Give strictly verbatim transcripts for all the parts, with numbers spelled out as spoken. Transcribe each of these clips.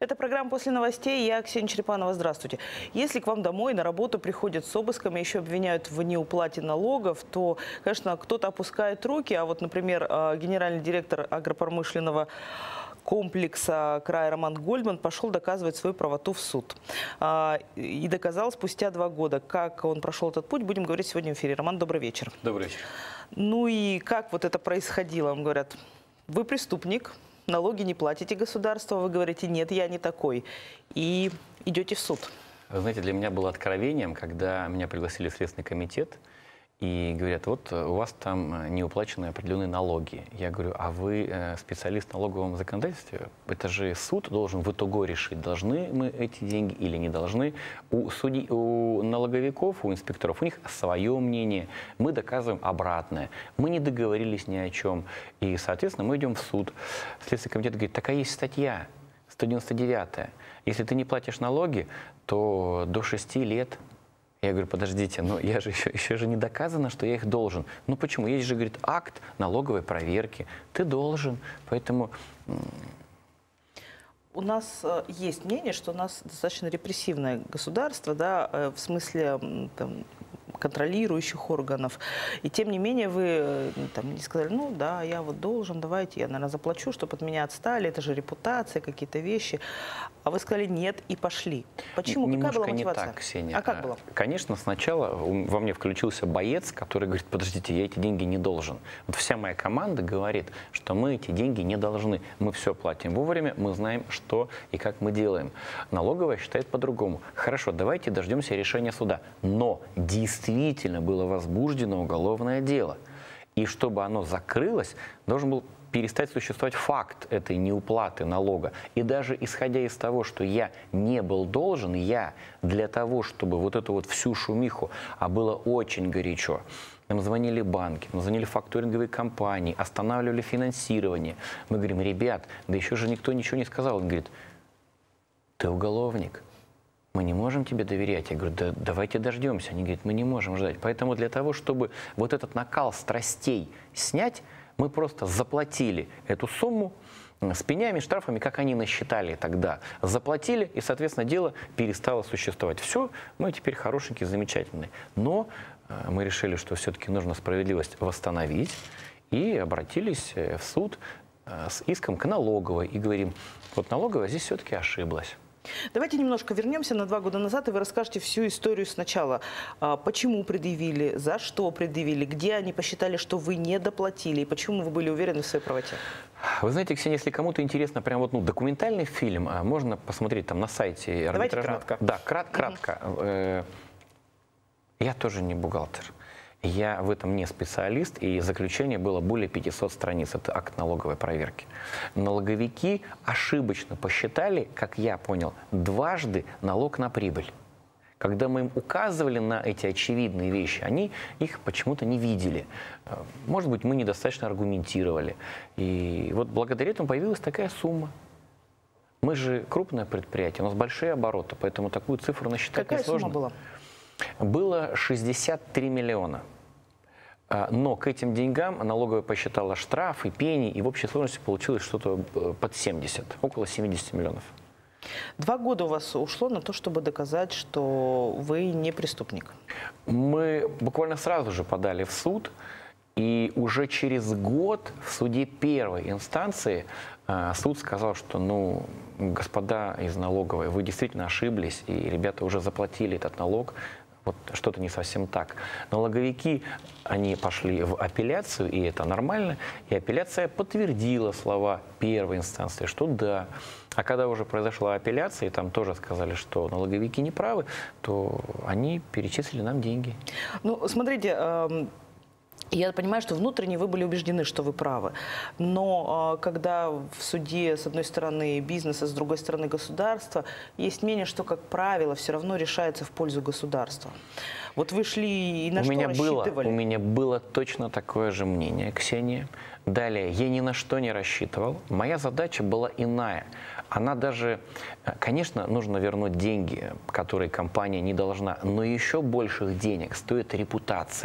Это программа «После новостей». Я Ксения Черепанова. Здравствуйте. Если к вам домой на работу приходят с обысками, еще обвиняют в неуплате налогов, то, конечно, кто-то опускает руки. А вот, например, генеральный директор агропромышленного комплекса «Край» Роман Гольдман пошел доказывать свою правоту в суд. И доказал спустя два года. Как он прошел этот путь, будем говорить сегодня в эфире. Роман, добрый вечер. Добрый вечер. Ну и как вот это происходило? Вам говорят, вы преступник, налоги не платите государству, вы говорите, нет, я не такой. И идете в суд. Вы знаете, для меня было откровением, когда меня пригласили в Следственный комитет, и говорят, вот у вас там не уплачены определенные налоги. Я говорю, а вы специалист в налоговом законодательстве? Это же суд должен в итоге решить, должны мы эти деньги или не должны. У, судей, у налоговиков, у инспекторов, у них свое мнение. Мы доказываем обратное. Мы не договорились ни о чем. И, соответственно, мы идем в суд. Следственный комитет говорит, такая есть статья, сто девяносто девятая. Если ты не платишь налоги, то до шести лет... Я говорю, подождите, но я же еще, еще же не доказано, что я их должен. Ну почему? Есть же, говорит, акт налоговой проверки. Ты должен. Поэтому... У нас есть мнение, что у нас достаточно репрессивное государство, да, в смысле там, контролирующих органов. И тем не менее вы там, не сказали, ну да, я вот должен, давайте я, наверное, заплачу, чтобы от меня отстали, это же репутация, какие-то вещи. А вы сказали нет и пошли. Почему? Немножко Какая была мотивация? не так, Ксения. А как было? Конечно, сначала во мне включился боец, который говорит, подождите, я эти деньги не должен. Вот вся моя команда говорит, что мы эти деньги не должны. Мы все платим вовремя, мы знаем, что и как мы делаем. Налоговая считает по-другому. Хорошо, давайте дождемся решения суда. Но действительно было возбуждено уголовное дело. И чтобы оно закрылось, должен был перестать существовать факт этой неуплаты налога. И даже исходя из того, что я не был должен, я для того, чтобы вот эту вот всю шумиху, а было очень горячо, нам звонили банки, нам звонили факторинговые компании, останавливали финансирование. Мы говорим, ребят, да еще же никто ничего не сказал. Он говорит, ты уголовник. Мы не можем тебе доверять. Я говорю, да давайте дождемся. Они говорят, мы не можем ждать. Поэтому для того, чтобы вот этот накал страстей снять, мы просто заплатили эту сумму с пенями, штрафами, как они насчитали тогда. Заплатили, и, соответственно, дело перестало существовать. Все, мы теперь хорошенькие, замечательные. Но э, мы решили, что все-таки нужно справедливость восстановить, и обратились в суд э, с иском к налоговой. И говорим, вот налоговая здесь все-таки ошиблась. Давайте немножко вернемся на два года назад, и вы расскажете всю историю сначала. Почему предъявили, за что предъявили, где они посчитали, что вы не доплатили, и почему вы были уверены в своей правоте? Вы знаете, Ксения, если кому-то интересно прям вот ну, документальный фильм, можно посмотреть там на сайте. Давайте кратко. Да, крат, кратко. Угу. Я тоже не бухгалтер. Я в этом не специалист, и заключение было более пятисот страниц. Это акт налоговой проверки. Налоговики ошибочно посчитали, как я понял, дважды налог на прибыль. Когда мы им указывали на эти очевидные вещи, они их почему-то не видели. Может быть, мы недостаточно аргументировали. И вот благодаря этому появилась такая сумма. Мы же крупное предприятие, у нас большие обороты, поэтому такую цифру насчитать Какая несложно. Какая сумма была? Было шестьдесят три миллиона. Но к этим деньгам налоговая посчитала штрафы, пени, и в общей сложности получилось что-то под семьдесят, около семидесяти миллионов. Два года у вас ушло на то, чтобы доказать, что вы не преступник. Мы буквально сразу же подали в суд, и уже через год в суде первой инстанции суд сказал, что, ну, господа из налоговой, вы действительно ошиблись, и ребята уже заплатили этот налог. Вот что-то не совсем так. Налоговики, они пошли в апелляцию, и это нормально. И апелляция подтвердила слова первой инстанции, что да. А когда уже произошла апелляция, и там тоже сказали, что налоговики не правы, то они перечислили нам деньги. Ну, смотрите... Э Я понимаю, что внутренне вы были убеждены, что вы правы. Но когда в суде, с одной стороны, бизнес, а с другой стороны, государство, есть мнение, что, как правило, все равно решается в пользу государства. Вот вы шли и на у что меня рассчитывали? Было, у меня было точно такое же мнение, Ксения. Далее, я ни на что не рассчитывал. Моя задача была иная. Она даже, конечно, нужно вернуть деньги, которые компания не должна, но еще больших денег стоит репутация.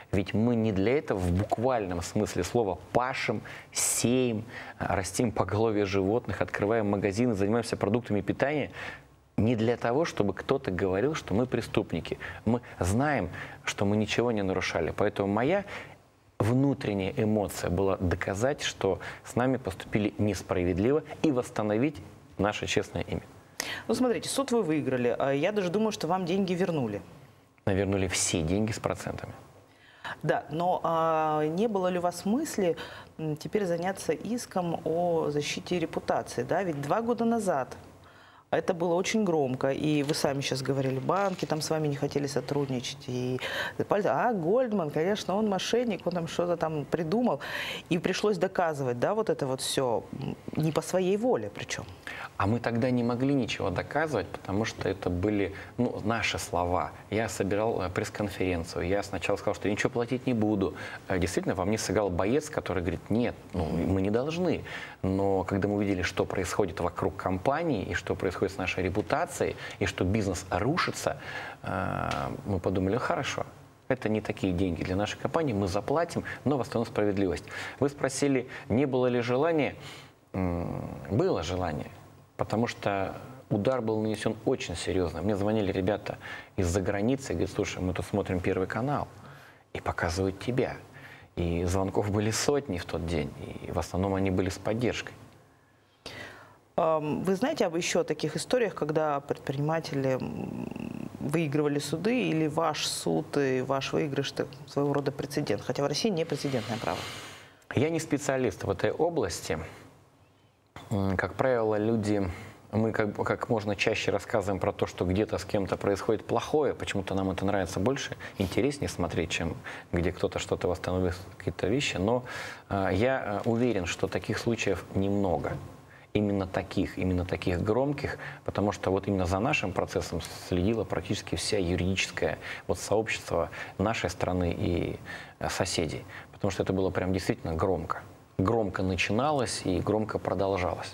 Ведь мы не для этого в буквальном смысле слова пашем, сеем, растим поголовье животных, открываем магазины, занимаемся продуктами питания. Не для того, чтобы кто-то говорил, что мы преступники. Мы знаем, что мы ничего не нарушали. Поэтому моя внутренняя эмоция была доказать, что с нами поступили несправедливо, и восстановить наше честное имя. Ну, смотрите, суд вы выиграли. а Я даже думаю, что вам деньги вернули. Вернули все деньги с процентами. Да, но а, не было ли у вас мысли м, теперь заняться иском о защите репутации? Да? Ведь два года назад это было очень громко, и вы сами сейчас говорили, банки там с вами не хотели сотрудничать, и а Гольдман, конечно, он мошенник, он там что-то там придумал, и пришлось доказывать, да, вот это вот все не по своей воле причем. А мы тогда не могли ничего доказывать, потому что это были, ну, наши слова. Я собирал пресс-конференцию, я сначала сказал, что я ничего платить не буду. Действительно, во мне сыграл боец, который говорит, нет, ну, мы не должны. Но когда мы увидели, что происходит вокруг компании, и что происходит с нашей репутацией, и что бизнес рушится, мы подумали, хорошо. Это не такие деньги для нашей компании, мы заплатим, но восстановим справедливость. Вы спросили, не было ли желания? Было желание. Потому что удар был нанесен очень серьезно. Мне звонили ребята из-за границы и говорят, слушай, мы тут смотрим Первый канал и показывают тебя. И звонков были сотни в тот день, и в основном они были с поддержкой. Вы знаете об еще таких историях, когда предприниматели выигрывали суды, или ваш суд и ваш выигрыш – своего рода прецедент, хотя в России не прецедентное право? Я не специалист в этой области. Как правило, люди, мы как, как можно чаще рассказываем про то, что где-то с кем-то происходит плохое, почему-то нам это нравится больше, интереснее смотреть, чем где кто-то что-то восстановит, какие-то вещи. Но э, я уверен, что таких случаев немного. Именно таких, именно таких громких, потому что вот именно за нашим процессом следило практически вся юридическое вот сообщество нашей страны и соседей. Потому что это было прям действительно громко. Громко начиналось и громко продолжалось.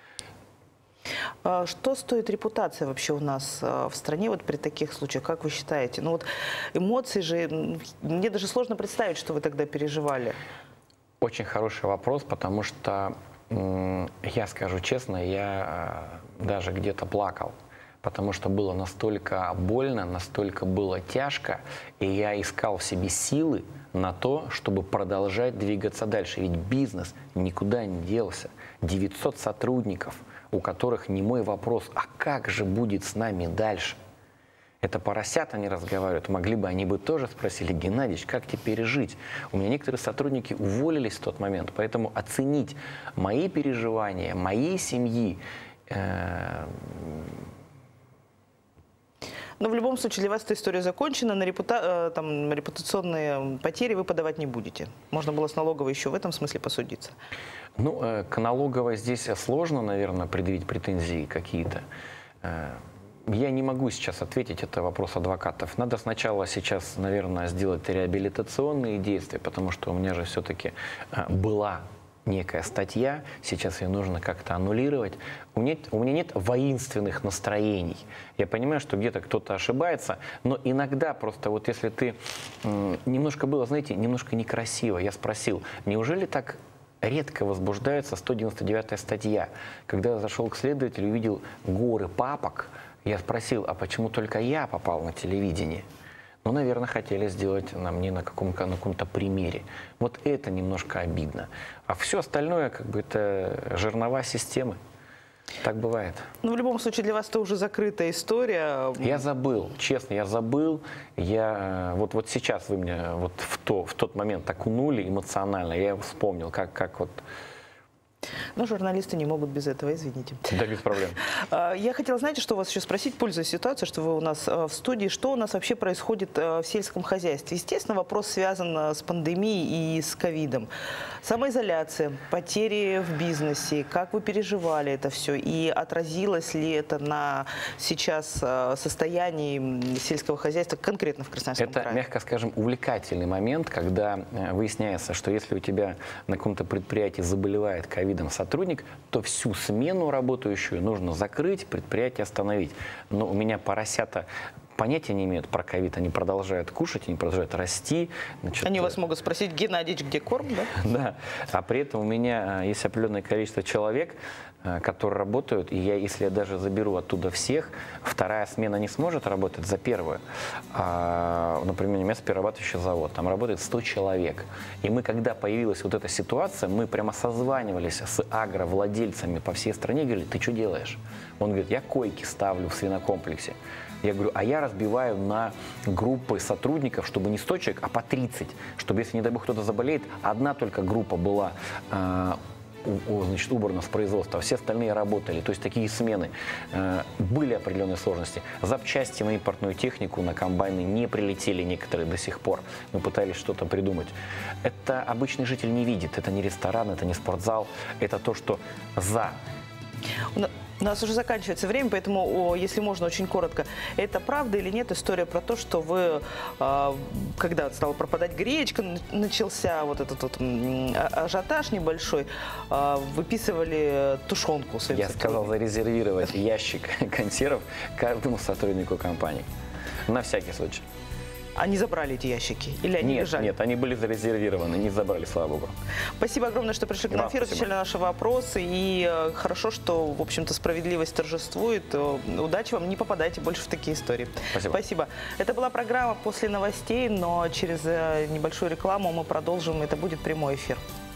Что стоит репутация вообще у нас в стране вот при таких случаях, как вы считаете? Ну вот эмоции же, мне даже сложно представить, что вы тогда переживали. Очень хороший вопрос, потому что, я скажу честно, я даже где-то плакал. Потому что было настолько больно, настолько было тяжко, и я искал в себе силы на то, чтобы продолжать двигаться дальше. Ведь бизнес никуда не делся. девятьсот сотрудников, у которых не мой вопрос, а как же будет с нами дальше? Это поросята не разговаривают. Могли бы, они бы тоже спросили, Геннадьевич, как теперь жить? У меня некоторые сотрудники уволились в тот момент, поэтому оценить мои переживания, моей семьи, э Но в любом случае для вас эта история закончена, на репута... там, репутационные потери вы подавать не будете. Можно было с налоговой еще в этом смысле посудиться. Ну, к налоговой здесь сложно, наверное, предъявить претензии какие-то. Я не могу сейчас ответить, это вопрос адвокатов. Надо сначала сейчас, наверное, сделать реабилитационные действия, потому что у меня же все-таки была некая статья, сейчас ее нужно как-то аннулировать. У меня, у меня нет воинственных настроений. Я понимаю, что где-то кто-то ошибается, но иногда просто вот если ты... Немножко было, знаете, немножко некрасиво. Я спросил, неужели так редко возбуждается сто девяносто девятая статья? Когда я зашел к следователю и увидел горы папок, я спросил, а почему только я попал на телевидение? Ну, наверное, хотели сделать на мне на каком-то на каком-то примере. Вот это немножко обидно. А все остальное, как бы, это жернова системы. Так бывает. Ну, в любом случае, для вас это уже закрытая история. Я забыл, честно, я забыл. Я, вот, вот сейчас вы меня вот в, то, в тот момент окунули эмоционально. Я вспомнил, как, как вот... Но журналисты не могут без этого, извините. Да, без проблем. Я хотела, знаете, что вас еще спросить, пользуясь ситуацией, что вы у нас в студии, что у нас вообще происходит в сельском хозяйстве? Естественно, вопрос связан с пандемией и с ковидом. Самоизоляция, потери в бизнесе, как вы переживали это все? И отразилось ли это на сейчас состоянии сельского хозяйства конкретно в Красноярском крае? Это, мягко скажем, увлекательный момент, когда выясняется, что если у тебя на каком-то предприятии заболевает ковид, сотрудник, то всю смену работающую нужно закрыть, предприятие остановить. Но у меня поросята понятия не имеют про ковид, они продолжают кушать, они продолжают расти. Значит, Они вас могут спросить: Геннадьевич, где корм, да? Да, а при этом у меня есть определенное количество человек, которые работают, и я, если я даже заберу оттуда всех, вторая смена не сможет работать за первую. А, например, мясоперерабатывающий завод, там работает сто человек. И мы, когда появилась вот эта ситуация, мы прямо созванивались с агровладельцами по всей стране, говорили: ты что делаешь? Он говорит: я койки ставлю в свинокомплексе. Я говорю: а я разбиваю на группы сотрудников, чтобы не сто человек, а по тридцать. Чтобы, если, не дай бог, кто-то заболеет, одна только группа была у, значит, убрана с производства, а все остальные работали. То есть такие смены. Были определенные сложности. Запчасти на импортную технику, на комбайны не прилетели некоторые до сих пор. Мы пытались что-то придумать. Это обычный житель не видит. Это не ресторан, это не спортзал. Это то, что за... У нас уже заканчивается время, поэтому, о, если можно, очень коротко. Это правда или нет история про то, что вы, э, когда стала пропадать гречка, начался вот этот вот ажиотаж небольшой, э, выписывали тушенку своим Я сказал зарезервировать ящик консервов каждому сотруднику компании. На всякий случай. Они забрали эти ящики? Или они нет, лежали? Нет, они были зарезервированы, не забрали, слава богу. Спасибо огромное, что пришли к нам в эфир, отвечали на наши вопросы. И э, хорошо, что, в общем-то, справедливость торжествует. Э, удачи вам, не попадайте больше в такие истории. Спасибо. Спасибо. Это была программа «После новостей», но через э, небольшую рекламу мы продолжим. Это будет прямой эфир.